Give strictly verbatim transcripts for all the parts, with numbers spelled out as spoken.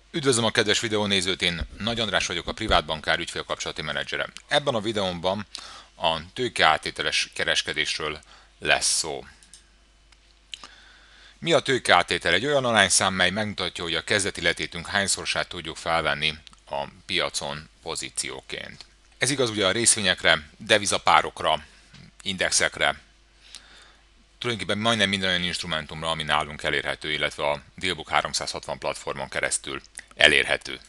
Üdvözlöm a kedves videónézőt, én Nagy András vagyok, a Privát Bankár ügyfélkapcsolati menedzsere. Ebben a videómban a tőkeáttételes kereskedésről lesz szó. Mi a tőkeáttétel? Egy olyan arányszám, mely megmutatja, hogy a kezdeti letétünk hányszorosát tudjuk felvenni a piacon pozícióként. Ez igaz ugye a részvényekre, devizapárokra, indexekre, tulajdonképpen majdnem minden olyan instrumentumra, ami nálunk elérhető, illetve a Dealbook háromszázhatvan platformon keresztül elérhető.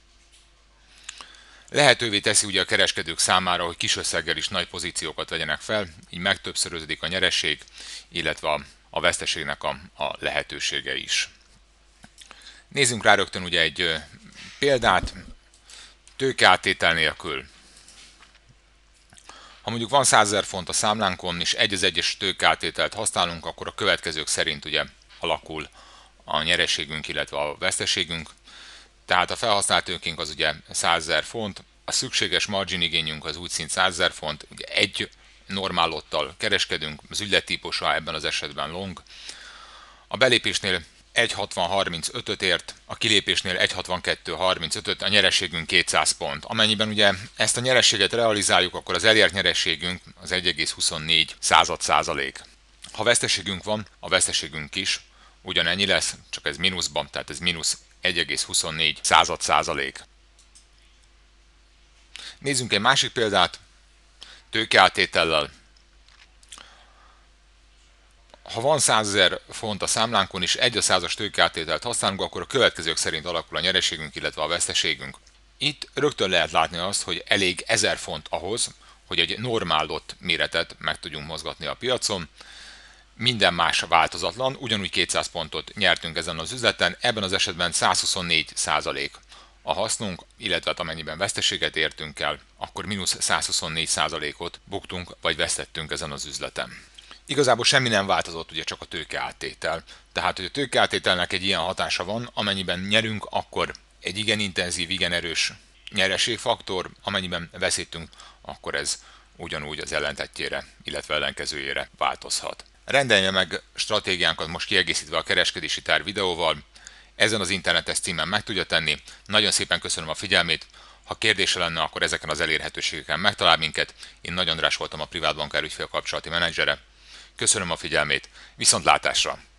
Lehetővé teszi ugye a kereskedők számára, hogy kis összeggel is nagy pozíciókat vegyenek fel, így megtöbbszöröződik a nyereség, illetve a, a veszteségnek a, a lehetősége is. Nézzünk rá rögtön ugye egy példát, tőkeáttétel nélkül. Ha mondjuk van százezer font a számlánkon, és egy az egyes tőkeáttételt használunk, akkor a következők szerint ugye alakul a nyereségünk, illetve a veszteségünk. Tehát a felhasznált tőkénk az ugye százezer font, a szükséges margin igényünk az úgy szint százezer font, ugye egy normál lottal kereskedünk, az ügylettípusa ebben az esetben long. A belépésnél egy hatvan harmincötöt ért, a kilépésnél egy hatvankettő harmincötöt, a nyereségünk kétszáz pont. Amennyiben ugye ezt a nyerességet realizáljuk, akkor az elért nyereségünk az egy egész huszonnégy század százalék. Ha veszteségünk van, a veszteségünk is ugyanennyi lesz, csak ez mínuszban, tehát ez mínusz egy egész huszonnégy század százalék. Nézzünk egy másik példát, tőkeáttétellel. Ha van százezer font a számlánkon és egy a százas tőkeáttételt használunk, akkor a következők szerint alakul a nyereségünk, illetve a veszteségünk. Itt rögtön lehet látni azt, hogy elég ezer font ahhoz, hogy egy normál lot méretet meg tudjunk mozgatni a piacon. Minden más változatlan, ugyanúgy kétszáz pontot nyertünk ezen az üzleten, ebben az esetben száz huszonnégy százalék a hasznunk, illetve hát amennyiben veszteséget értünk el, akkor mínusz száz huszonnégy százalékot buktunk vagy vesztettünk ezen az üzleten. Igazából semmi nem változott, ugye csak a tőkeáttétel. Tehát, hogy a tőkeáttételnek egy ilyen hatása van, amennyiben nyerünk, akkor egy igen intenzív, igen erős nyereségfaktor, amennyiben veszítünk, akkor ez ugyanúgy az ellentetjére, illetve ellenkezőjére változhat. Rendelje meg stratégiánkat most kiegészítve a kereskedési terv videóval, ezen az internetes címen meg tudja tenni. Nagyon szépen köszönöm a figyelmét, ha kérdése lenne, akkor ezeken az elérhetőségeken megtalál minket. Én Nagy András voltam, a Privát Bankár ügyfélkapcsolati menedzsere. Köszönöm a figyelmét, viszontlátásra!